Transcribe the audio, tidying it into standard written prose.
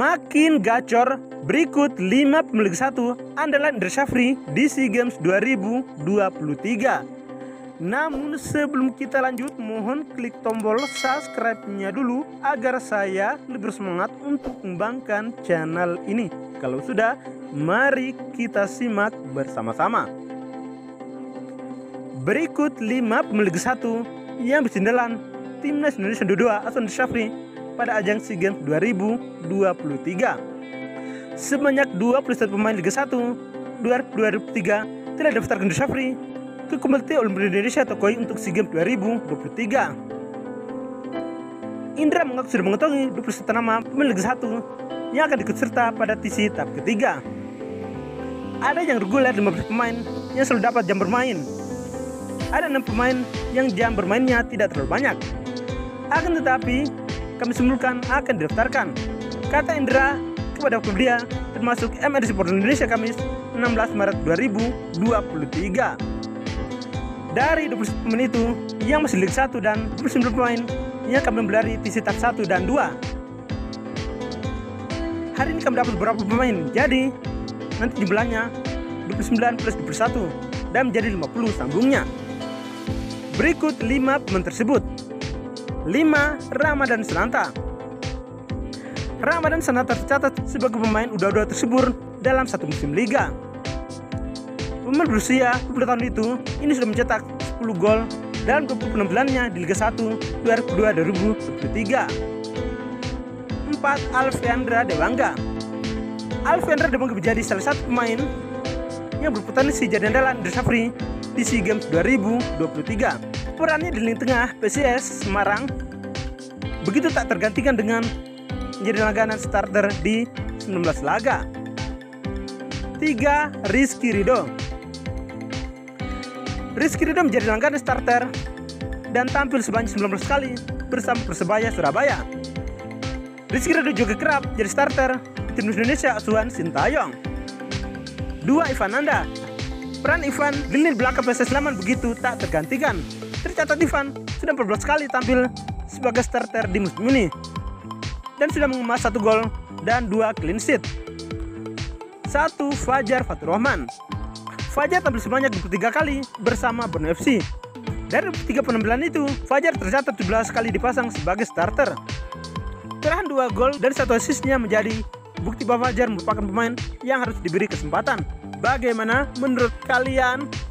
Makin gacor, berikut 5 pemilik 1 andalan Indra Syafri di SEA Games 2023. Namun sebelum kita lanjut, mohon klik tombol subscribe-nya dulu agar saya lebih semangat untuk mengembangkan channel ini. Kalau sudah, mari kita simak bersama-sama. Berikut 5 pemilik 1 yang bersindalan Timnas Indonesia U22 atau Indra Syafri pada ajang SEA Games 2023. Sebanyak 21 pemain Liga 1 2023 telah daftarkan Indra Syafri ke Komite Olimpiade Indonesia atau KOI untuk SEA Games 2023. Indra mengaku sudah mengetahui 21 nama pemain Liga 1 yang akan ikut serta pada TC tahap ketiga. Ada yang reguler 15 pemain yang selalu dapat jam bermain. Ada 6 pemain yang jam bermainnya tidak terlalu banyak. Akan tetapi kami simpulkan akan didaftarkan, kata Indra kepada media termasuk MRC Sport Indonesia Kamis 16 Maret 2023. Dari 20 pemain itu yang masih Liga 1 dan 29 pemain yang akan membelari TC tahap 1 dan 2. Hari ini kami dapat beberapa pemain, jadi nanti jumlahnya 29 plus 21 dan menjadi 50 sambungnya. Berikut 5 pemain tersebut. 5. Ramadan Sananta. Ramadan Sananta tercatat sebagai pemain U22 tersebut dalam satu musim liga. Pemain berusia 20 tahun itu ini sudah mencetak 10 gol dalam 20 penampilannya di Liga 1 2022-2023. 4. Alfeandra Dewangga. Alfeandra Dewangga menjadi salah satu pemain yang berpotensi jadi andalan Indra Syafri di SEA Games 2023. Perannya di lini tengah PSIS Semarang begitu tak tergantikan dengan menjadi langganan starter di 19 laga. 3. Rizky Ridho. Rizky Ridho menjadi langganan starter dan tampil sebanyak 19 kali bersama Persebaya Surabaya. Rizky Ridho juga kerap jadi starter di Timnas Indonesia asuhan Sintayong. 2. Ivan Nanda. Peran Ivan di lini belakang PSIS Sleman begitu tak tergantikan. Tercatat Ivan sudah 14 kali tampil sebagai starter di musim ini dan sudah mengemas 1 gol dan 2 clean sheet. 1. Fajar Faturrahman. Fajar tampil sebanyak 23 kali bersama Borneo FC. Dari 3 penampilan itu, Fajar tercatat 17 kali dipasang sebagai starter. Kerahan 2 gol dan 1 assist-nya menjadi bukti bahwa Fajar merupakan pemain yang harus diberi kesempatan. Bagaimana menurut kalian?